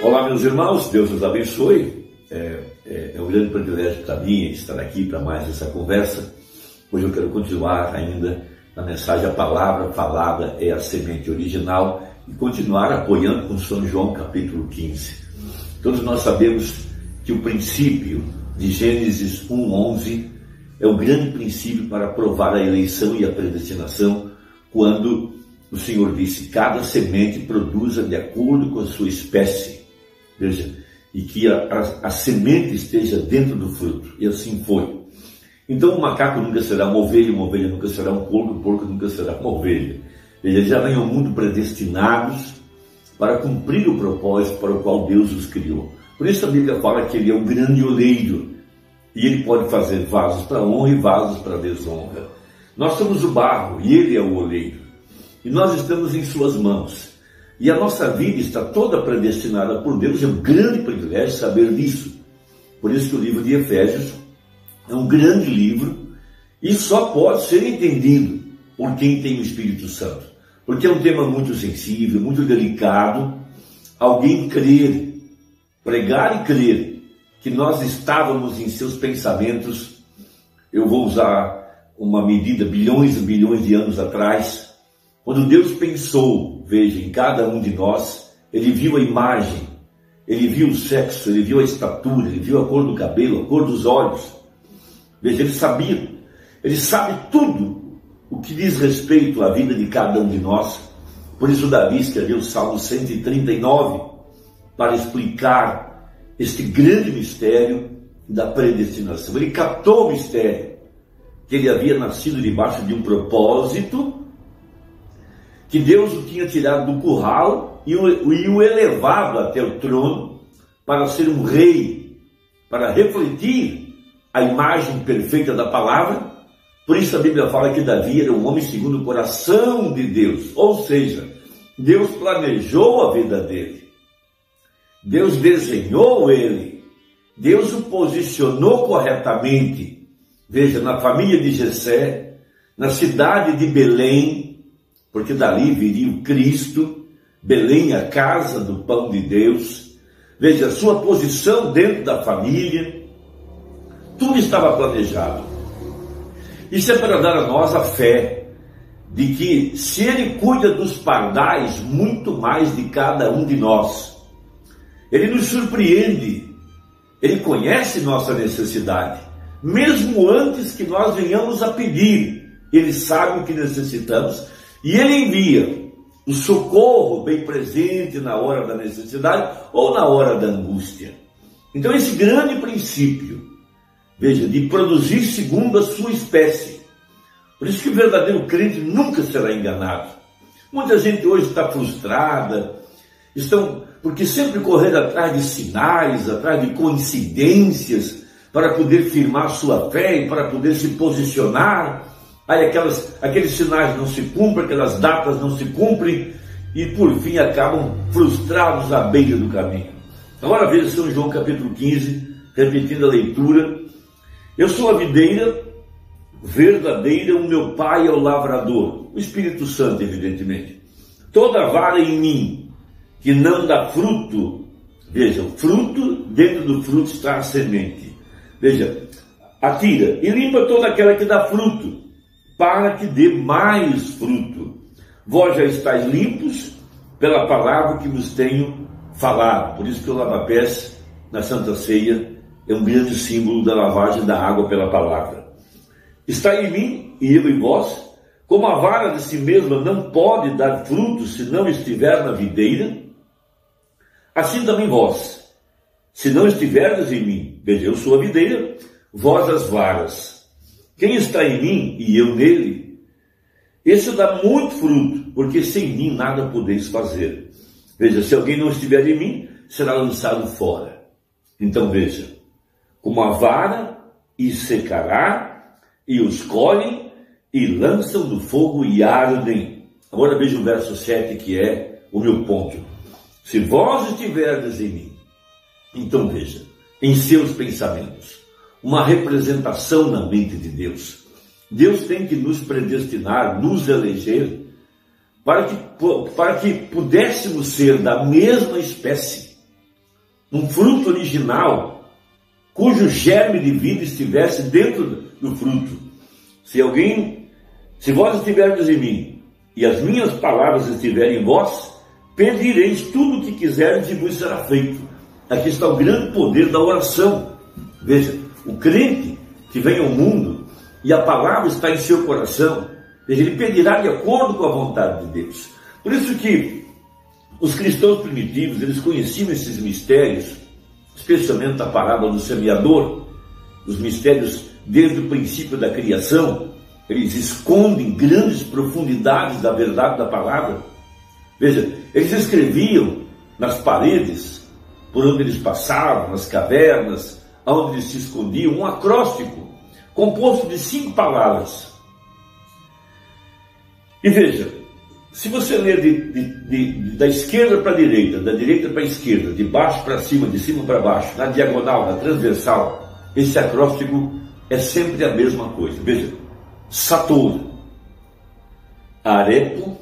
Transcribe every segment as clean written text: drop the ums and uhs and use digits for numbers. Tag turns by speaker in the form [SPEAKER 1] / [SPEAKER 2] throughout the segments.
[SPEAKER 1] Olá, meus irmãos, Deus os abençoe. É um grande privilégio para mim estar aqui para mais essa conversa. Hoje eu quero continuar ainda na mensagem A Palavra Falada é a Semente Original e continuar apoiando com São João capítulo 15. Todos nós sabemos que o princípio de Gênesis 1:11 é o grande princípio para provar a eleição e a predestinação, quando o Senhor disse: cada semente produza de acordo com a sua espécie. Veja, e que a semente esteja dentro do fruto. E assim foi. Então o macaco nunca será uma ovelha nunca será um porco nunca será uma ovelha. Eles já vêm ao mundo predestinados para cumprir o propósito para o qual Deus os criou. Por isso a Bíblia fala que ele é um grande oleiro, e ele pode fazer vasos para honra e vasos para desonra. Nós somos o barro e ele é o oleiro, e nós estamos em suas mãos. E a nossa vida está toda predestinada por Deus. É um grande privilégio saber disso. Por isso que o livro de Efésios é um grande livro e só pode ser entendido por quem tem o Espírito Santo. Porque é um tema muito sensível, muito delicado. Alguém crer, pregar e crer que nós estávamos em seus pensamentos, eu vou usar uma medida, bilhões e bilhões de anos atrás, quando Deus pensou, veja, em cada um de nós, ele viu a imagem, ele viu o sexo, ele viu a estatura, ele viu a cor do cabelo, a cor dos olhos. Veja, ele sabia, ele sabe tudo o que diz respeito à vida de cada um de nós. Por isso Davi escreveu o Salmo 139 para explicar este grande mistério da predestinação. Ele captou o mistério, que ele havia nascido debaixo de um propósito, que Deus o tinha tirado do curral e o elevado até o trono para ser um rei, para refletir a imagem perfeita da palavra. Por isso a Bíblia fala que Davi era um homem segundo o coração de Deus, ou seja, Deus planejou a vida dele, Deus desenhou ele, Deus o posicionou corretamente. Veja, na família de Jessé, na cidade de Belém, porque dali viria o Cristo, Belém, a casa do pão de Deus. Veja, a sua posição dentro da família, tudo estava planejado. Isso é para dar a nós a fé de que, se Ele cuida dos pardais, muito mais de cada um de nós, Ele nos surpreende, Ele conhece nossa necessidade, mesmo antes que nós venhamos a pedir, Ele sabe o que necessitamos, e Ele envia o socorro bem presente na hora da necessidade ou na hora da angústia. Então esse grande princípio, veja, de produzir segundo a sua espécie. Por isso que o verdadeiro crente nunca será enganado. Muita gente hoje está frustrada, porque sempre correram atrás de sinais, atrás de coincidências, para poder firmar sua fé e para poder se posicionar. Aí aqueles sinais não se cumprem, aquelas datas não se cumprem, e por fim acabam frustrados à beira do caminho. Agora veja São João capítulo 15, repetindo a leitura. Eu sou a videira verdadeira, o meu pai é o lavrador. O Espírito Santo, evidentemente. Toda vara em mim que não dá fruto, veja, o fruto, dentro do fruto está a semente. Veja, atira e limpa toda aquela que dá fruto, para que dê mais fruto. Vós já estáis limpos pela palavra que vos tenho falado. Por isso que o lava-pés na Santa Ceia é um grande símbolo da lavagem da água pela palavra. Está em mim e eu em vós, como a vara de si mesma não pode dar fruto se não estiver na videira, assim também vós, se não estiverdes em mim. Veja, eu sou a videira, vós as varas. Quem está em mim e eu nele, esse dá muito fruto, porque sem mim nada podeis fazer. Veja, se alguém não estiver em mim, será lançado fora. Então veja, como a vara, e secará, e os colhem, e lançam no fogo e ardem. Agora veja o verso 7, que é o meu ponto. Se vós estiverdes em mim, então veja, em seus pensamentos, uma representação na mente de Deus. Deus tem que nos predestinar, nos eleger, para que pudéssemos ser da mesma espécie. um fruto original, cujo germe de vida estivesse dentro do fruto. Se vós estiverdes em mim, e as minhas palavras estiverem em vós, pedireis tudo o que quiserdes e vos será feito. Aqui está o grande poder da oração. Veja, o crente que vem ao mundo e a palavra está em seu coração, veja, ele pedirá de acordo com a vontade de Deus. Por isso que os cristãos primitivos, eles conheciam esses mistérios, especialmente a parábola do semeador, os mistérios desde o princípio da criação. Eles escondem grandes profundidades da verdade da palavra. Veja, eles escreviam nas paredes, por onde eles passavam, nas cavernas, onde eles se escondiam, um acróstico composto de 5 palavras. E veja, se você ler da esquerda para a direita, da direita para a esquerda, de baixo para cima, de cima para baixo, na diagonal, na transversal, esse acróstico é sempre a mesma coisa. Veja, Sator, Arepo,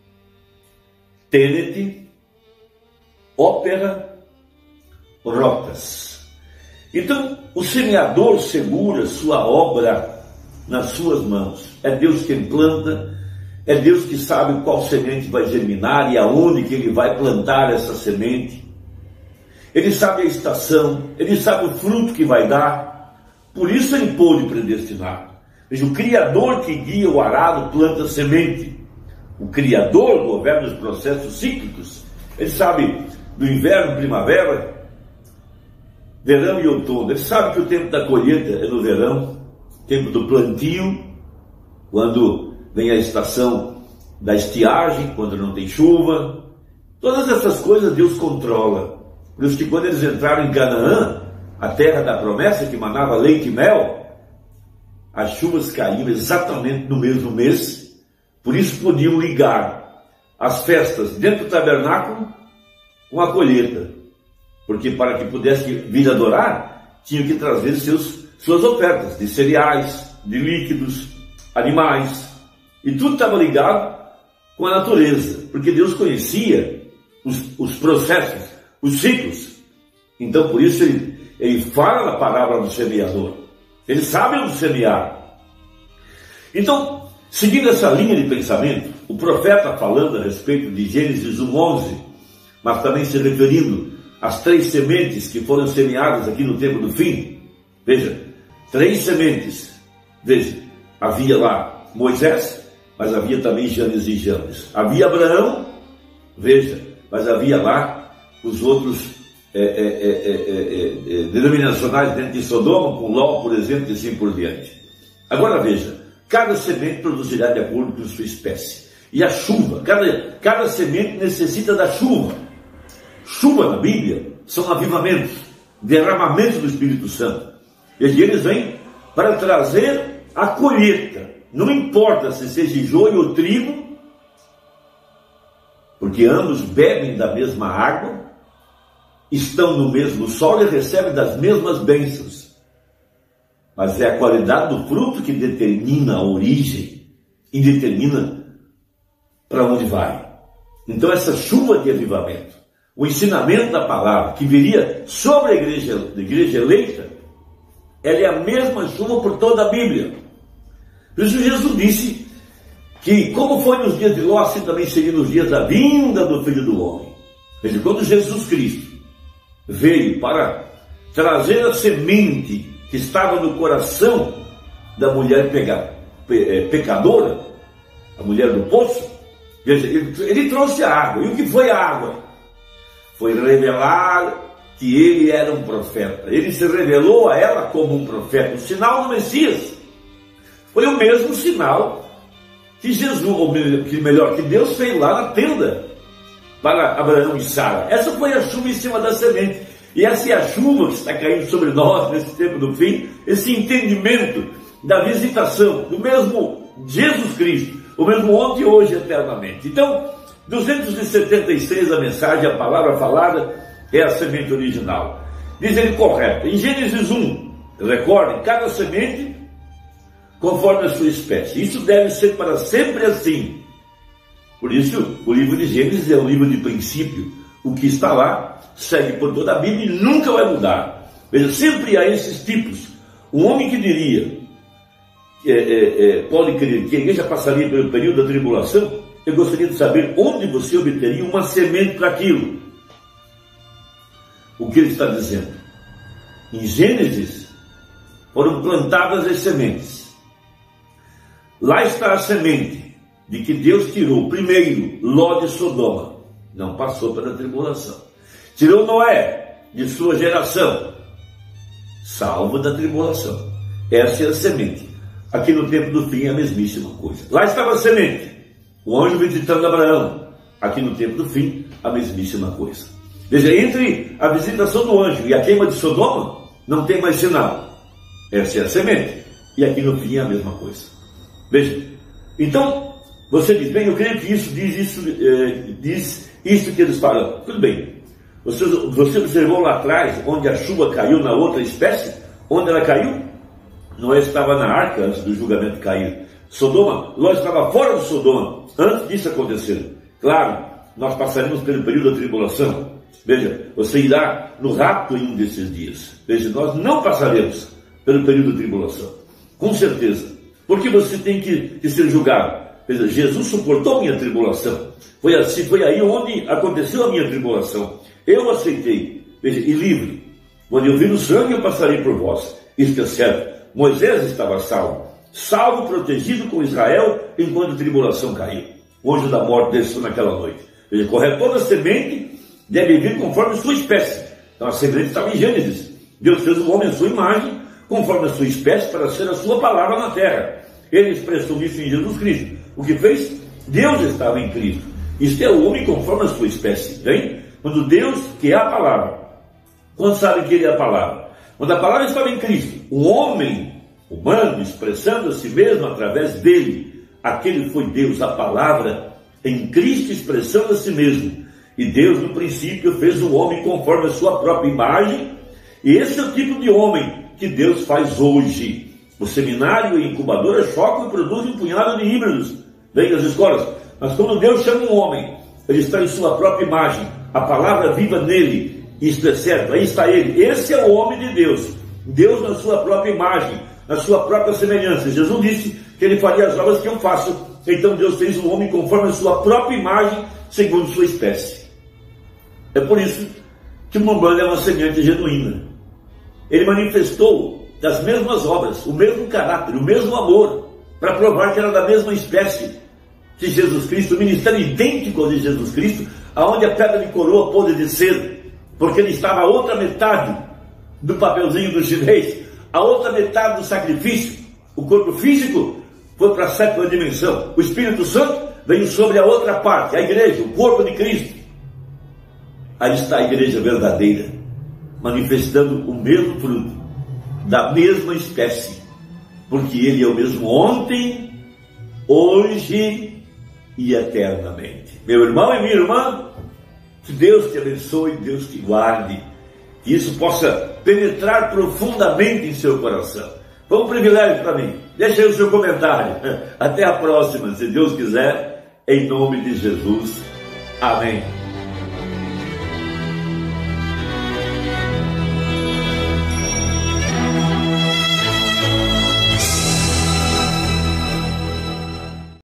[SPEAKER 1] Tênete, Ópera, Rotas. Então, o semeador segura sua obra nas suas mãos. É Deus quem planta, é Deus que sabe qual semente vai germinar e aonde que Ele vai plantar essa semente. Ele sabe a estação, Ele sabe o fruto que vai dar. Por isso Ele pôde predestinar. Veja, o Criador que guia o arado planta a semente. O Criador governa os processos cíclicos. Ele sabe do inverno, primavera, verão e outono. Ele sabe que o tempo da colheita é no verão, tempo do plantio, quando vem a estação da estiagem, quando não tem chuva. Todas essas coisas Deus controla. Por isso que quando eles entraram em Canaã, a terra da promessa que manava leite e mel, as chuvas caíam exatamente no mesmo mês. Por isso podiam ligar as festas dentro do tabernáculo com a colheita. Porque para que pudesse vir adorar, tinham que trazer suas ofertas de cereais, de líquidos, animais. E tudo estava ligado com a natureza, porque Deus conhecia os processos, os ciclos. Então por isso ele fala na palavra do semeador. Ele sabe onde semear. Então, seguindo essa linha de pensamento, o profeta falando a respeito de Gênesis 1:11, mas também se referindo às 3 sementes que foram semeadas aqui no tempo do fim. Veja, 3 sementes. Veja, havia lá Moisés, mas havia também Janes e Jambres. Havia Abraão, veja, mas havia lá os outros denominacionais dentro de Sodoma, com Ló, por exemplo, e assim por diante. Agora veja, cada semente produzirá de acordo com sua espécie. E a chuva, cada semente necessita da chuva. Chuva na Bíblia são avivamentos, derramamentos do Espírito Santo. E eles vêm para trazer a colheita. Não importa se seja joio ou trigo, porque ambos bebem da mesma água, estão no mesmo solo e recebem das mesmas bênçãos. Mas é a qualidade do fruto que determina a origem e determina para onde vai. Então essa chuva de avivamento, o ensinamento da palavra que viria sobre a igreja eleita, ela é a mesma chuva por toda a Bíblia. Por isso Jesus disse que como foi nos dias de Ló, assim também seria nos dias da vinda do Filho do Homem. Veja, quando Jesus Cristo veio para trazer a semente que estava no coração da mulher pecadora, a mulher do poço, veja, ele trouxe a água. E o que foi a água? Foi revelar que ele era um profeta. Ele se revelou a ela como um profeta, o sinal do Messias. Foi o mesmo sinal que Jesus, ou melhor, que Deus fez lá na tenda para Abraão e Sara. Essa foi a chuva em cima da semente. E essa é a chuva que está caindo sobre nós nesse tempo do fim, esse entendimento da visitação do mesmo Jesus Cristo, o mesmo ontem, hoje e eternamente. Então, 276 a mensagem, a palavra falada é a semente original. Diz ele correto. Em Gênesis 1, recordem, cada semente conforme a sua espécie. Isso deve ser para sempre assim. Por isso, o livro de Gênesis é um livro de princípio. O que está lá segue por toda a Bíblia e nunca vai mudar. Veja, sempre há esses tipos. O homem que diria, pode crer que a igreja passaria pelo período da tribulação, eu gostaria de saber onde você obteria uma semente para aquilo. O que ele está dizendo? Em Gênesis, foram plantadas as sementes. Lá está a semente de que Deus tirou primeiro Ló de Sodoma, não passou pela tribulação. Tirou Noé de sua geração, salvo da tribulação. Essa é a semente. Aqui no tempo do fim é a mesmíssima coisa. Lá estava a semente, o anjo visitando Abraão. Aqui no tempo do fim, a mesmíssima coisa. Veja, entre a visitação do anjo e a queima de Sodoma, não tem mais sinal. Essa é a semente. E aqui no fim é a mesma coisa. Veja, então, você diz, bem, eu creio que isso diz isso que eles falam. Tudo bem. Você observou lá atrás, onde a chuva caiu na outra espécie? Onde ela caiu? Noé estava na arca antes do julgamento cair. Sodoma, Ló estava fora de Sodoma antes disso acontecer. Claro, nós passaremos pelo período da tribulação. Veja, você irá no rapto em um desses dias. Veja, nós não passaremos pelo período da tribulação. Com certeza. Porque você tem que ser julgado. Veja, Jesus suportou a minha tribulação. Foi aí onde aconteceu a minha tribulação. Eu aceitei. Veja, e livre. Quando eu vi o sangue, eu passarei por vós. Isso é certo. Moisés estava salvo. Salvo, protegido com Israel, enquanto a tribulação caiu. O anjo da morte desceu naquela noite. Veja, toda semente deve vir conforme sua espécie. Então a semente estava em Gênesis. Deus fez o homem à sua imagem, conforme a sua espécie, para ser a sua palavra na terra. Ele expressou isso em Jesus Cristo. O que fez? Deus estava em Cristo. Isto é o homem conforme a sua espécie. Bem? Quando Deus, que é a palavra, quando sabe que ele é a palavra? Quando a palavra estava em Cristo, o homem humano expressando a si mesmo através dele, aquele foi Deus, a palavra, em Cristo expressando a si mesmo. E Deus, no princípio, fez o homem conforme a sua própria imagem. E esse é o tipo de homem que Deus faz hoje. O seminário e a incubadora chocam e produzem um punhado de híbridos dentro das escolas. Mas quando Deus chama um homem, ele está em sua própria imagem, a palavra viva nele, isto é certo, aí está ele. Esse é o homem de Deus. Deus na sua própria imagem, na sua própria semelhança. Jesus disse que ele faria as obras que eu faço. Então Deus fez o homem conforme a sua própria imagem, segundo sua espécie. É por isso que o Umbanda é uma semente genuína. Ele manifestou das mesmas obras, o mesmo caráter, o mesmo amor, para provar que era da mesma espécie que Jesus Cristo, o ministério idêntico ao de Jesus Cristo, aonde a pedra de coroa pôde descer, porque ele estava a outra metade do papelzinho do chinês, a outra metade do sacrifício. O corpo físico foi para a sétima dimensão, o Espírito Santo veio sobre a outra parte, a igreja, o corpo de Cristo. Aí está a igreja verdadeira, manifestando o mesmo fruto, da mesma espécie, porque ele é o mesmo ontem, hoje e eternamente. Meu irmão e minha irmã, que Deus te abençoe, Deus te guarde, que isso possa penetrar profundamente em seu coração. Foi um privilégio para mim. Deixe aí o seu comentário. Até a próxima, se Deus quiser, em nome de Jesus. Amém.